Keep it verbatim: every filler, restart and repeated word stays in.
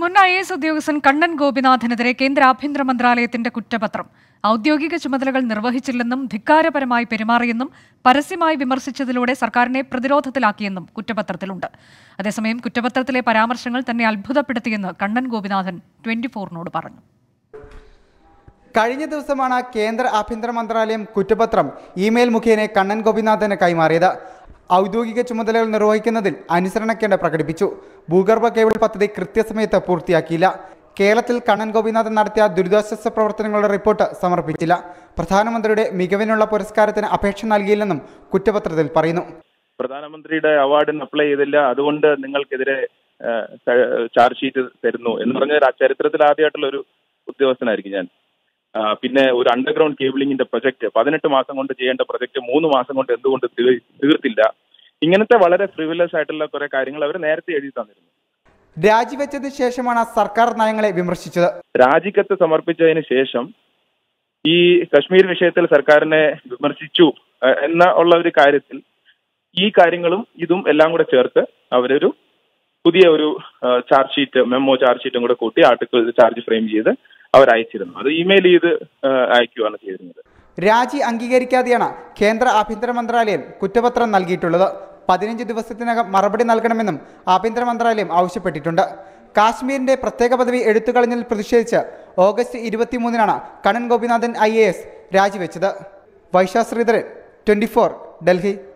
മുൻ I A S ഉദ്യോഗസ്ഥൻ കണ്ണൻ ഗോപിനാഥിനെതിരെ കേന്ദ്ര ആഭ്യന്തര മന്ത്രാലയത്തിന്റെ കുറ്റപത്രം. ഔദ്യോഗിക ചുമതലകൾ നിർവഹിച്ചില്ലെന്നും ധിക്കാരപരമായി പെരുമാറിയെന്നും പരസ്യമായി വിമർശിച്ചതിലൂടെ സർക്കാരിനെ പ്രതിരോധത്തിലാക്കിയെന്നും കുറ്റപത്രത്തിലുണ്ട്. അതേസമയം കുറ്റപത്രത്തിലെ പരാമർശങ്ങൾ തന്നെ അത്ഭുതപ്പെടുത്തിയെന്ന് കണ്ണൻ ഗോപിനാഥൻ ട്വന്റി ഫോറിനോട് പറഞ്ഞു. കഴിഞ്ഞ ദിവസമാണ് കേന്ദ്ര ആഭ്യന്തര മന്ത്രാലയം കുറ്റപത്രം ഇമെയിൽ മുഖേന കണ്ണൻ ഗോപിനാഥന് കൈമാറിയത്. ഔദ്യോഗിക ചുമതലകൾ നിർവഹിക്കുന്നതിൽ അനുസരണക്കേട് പ്രകടിപ്പിച്ചു. ഭൂഗർഭ കേബിൾ പദ്ധതി കൃത്യസമയത്ത് പൂർത്തിയാക്കിയില്ല. കേരളത്തിൽ കണ്ണൻ ഗോപിനാഥൻ നടത്തിയ ദുരിതാശ്വാസ പ്രവർത്തനങ്ങളുടെ റിപ്പോർട്ട് സമർപ്പിച്ചില്ല. പ്രധാനമന്ത്രിയുടെ മികവിനുള്ള പുരസ്കാരത്തിന് അപേക്ഷ നൽകിയില്ലെന്നും കുറ്റപത്രത്തിൽ പറയുന്നു. പ്രധാനമന്ത്രിയുടെ അവാർഡിന് അപ്ലൈ ചെയ്തില്ല, അതുകൊണ്ട് നിങ്ങൾക്കെതിരെ ചാർജ് ഷീറ്റ് തരുന്നു എന്ന് പറഞ്ഞ ചരിത്രത്തിൽ ആദ്യമായിട്ടുള്ള ഒരു ഉദ്യോഗസ്ഥനായിരിക്കും ഞാൻ. പിന്നെ ഒരു അണ്ടർഗ്രൗണ്ട് കേബിളിങ്ങിന്റെ പ്രൊജക്ട് പതിനെട്ട് മാസം കൊണ്ട് ചെയ്യേണ്ട പ്രൊജക്ട് മൂന്ന് മാസം കൊണ്ട് എന്തുകൊണ്ട് തീർത്തില്ല? ഇങ്ങനത്തെ വളരെ ഫ്രിവിലസ് ആയിട്ടുള്ള കുറെ കാര്യങ്ങൾ അവർ നേരത്തെ എഴുതി തന്നിരുന്നു. രാജിവെച്ചതിന് ശേഷമാണ് സർക്കാർ നയങ്ങളെ വിമർശിച്ചത്. രാജിക്കത്ത് സമർപ്പിച്ചതിന് ശേഷം ഈ കശ്മീർ വിഷയത്തിൽ സർക്കാരിനെ വിമർശിച്ചു എന്ന ഉള്ള ഒരു കാര്യത്തിൽ ഈ കാര്യങ്ങളും ഇതും എല്ലാം കൂടെ ചേർത്ത് അവരൊരു പുതിയ ഒരു ചാർജ് ഷീറ്റ് മെമ്മോ ചാർജ് ഷീറ്റും കൂടെ കൂട്ടി ആർട്ടിക്കിൾ ചാർജ് ഫ്രെയിം ചെയ്ത് അവർ അയച്ചിരുന്നു. അത് ഇമെയിൽ ചെയ്ത് അയക്കുകയാണ് ചെയ്തിരുന്നത്. രാജി അംഗീകരിക്കാതെയാണ് കേന്ദ്ര ആഭ്യന്തര മന്ത്രാലയം കുറ്റപത്രം നൽകിയിട്ടുള്ളത്. പതിനഞ്ച് ദിവസത്തിനകം മറുപടി നൽകണമെന്നും ആഭ്യന്തര മന്ത്രാലയം ആവശ്യപ്പെട്ടിട്ടുണ്ട്. കാശ്മീരിന്റെ പ്രത്യേക പദവി എടുത്തുകളഞ്ഞതിൽ പ്രതിഷേധിച്ച് ഓഗസ്റ്റ് ഇരുപത്തിമൂന്നിനാണ് Kannan Gopinathan I A S രാജിവെച്ചത്. Vaishakh Sreedharan, twenty four, Delhi.